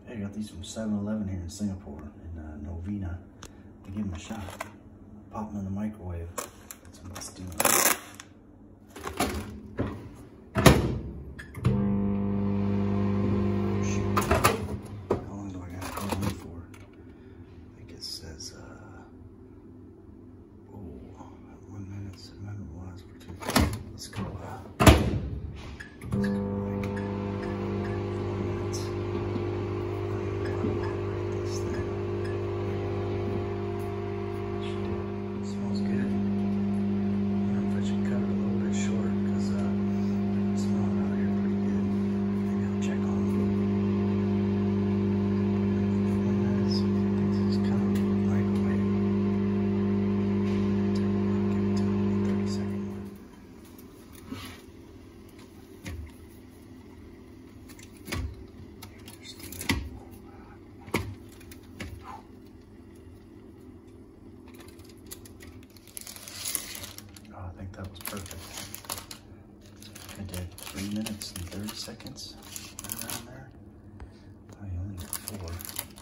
I got these from 7-Eleven here in Singapore, in Novena. To give them a shot. Pop them in the microwave. That's what it's doing. How long do I got to go on for? I think it says, 1 minute, 7 was for 2. Let's go, let's go. I think that was perfect. I did 3 minutes and 30 seconds, right around there. Oh, you only got 4.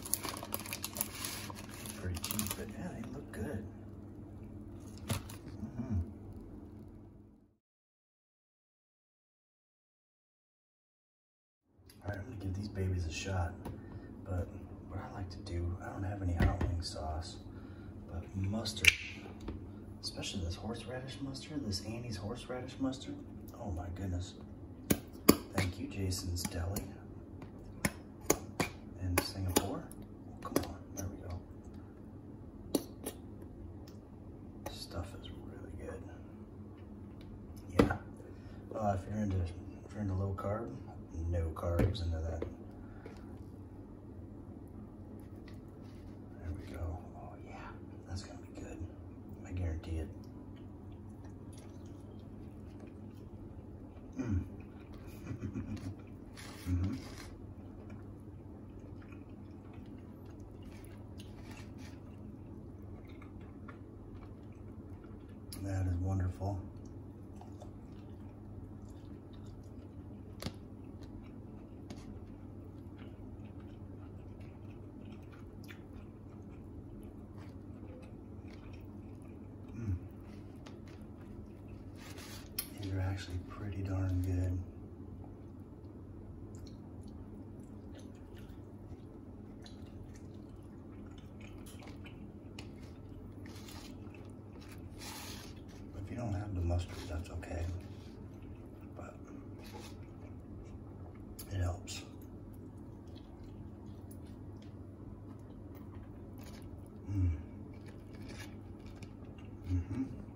Pretty cheap, but yeah, they look good. All right, I'm gonna give these babies a shot. But what I like to do, I don't have any hot wing sauce, but mustard. Especially this horseradish mustard, this Annie's horseradish mustard. Oh my goodness. Thank you, Jason's Deli in Singapore. Oh, come on, there we go. Stuff is really good. Yeah. If you're into low carb, no carbs into that. There we go. Oh yeah, that's gonna be good. I guarantee it. That is wonderful. These are actually pretty darn good. If you don't have the mustard, that's okay, but it helps. Mm-hmm.